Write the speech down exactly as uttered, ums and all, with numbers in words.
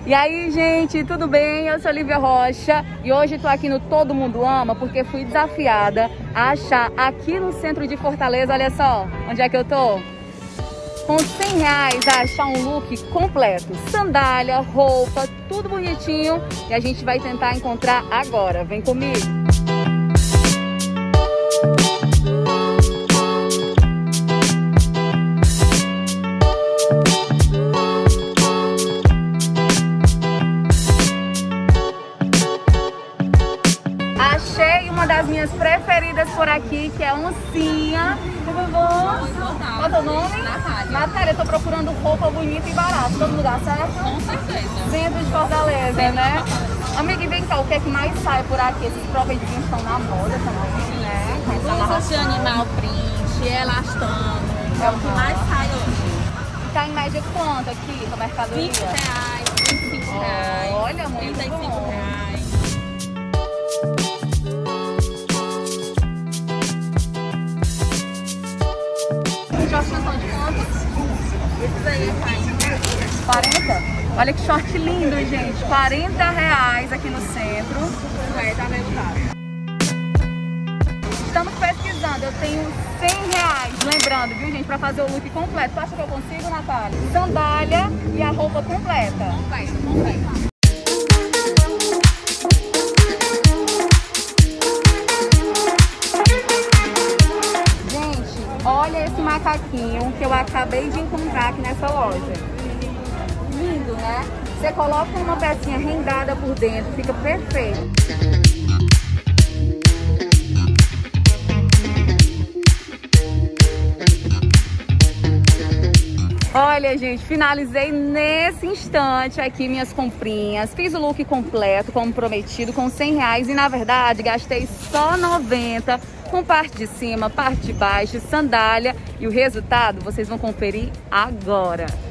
E aí, gente, tudo bem? Eu sou Lívia Rocha e hoje tô aqui no Todo Mundo Ama porque fui desafiada a achar aqui no centro de Fortaleza, olha só, onde é que eu tô? Com cem reais a achar um look completo, sandália, roupa, tudo bonitinho e a gente vai tentar encontrar agora, vem comigo! Achei uma das minhas preferidas por aqui, que é oncinha. Tudo bom? Qual é o teu nome? Natália. Natália, eu tô procurando roupa bonita e barata. Todo lugar certo? Com certeza. Centro de Fortaleza, Sim. né? Amiga, e vem cá, o que é que mais sai por aqui? Esses proventinhos estão na moda também, né? Blusas de animal print, elastano, é o que mais sai hoje. Tá em média quanto aqui, a mercadoria? vinte reais, vinte e cinco reais. Olha, muito trinta e cinco bom. reais. Shortinhos são de quanto? Esses aí é quarenta? Olha que short lindo, gente. quarenta reais aqui no centro. Vai, tá meio caro. Estamos pesquisando, eu tenho cem reais. Lembrando, viu, gente, pra fazer o look completo. Tu acha que eu consigo, Natália? Sandália e a roupa completa. Completa, completa. Olha esse macaquinho que eu acabei de encontrar aqui nessa loja. Lindo, né? Você coloca uma pecinha rendada por dentro, fica perfeito. Olha, gente, finalizei nesse instante aqui minhas comprinhas. Fiz o look completo, como prometido, com cem reais. E, na verdade, gastei só noventa, com parte de cima, parte de baixo, sandália. E o resultado vocês vão conferir agora.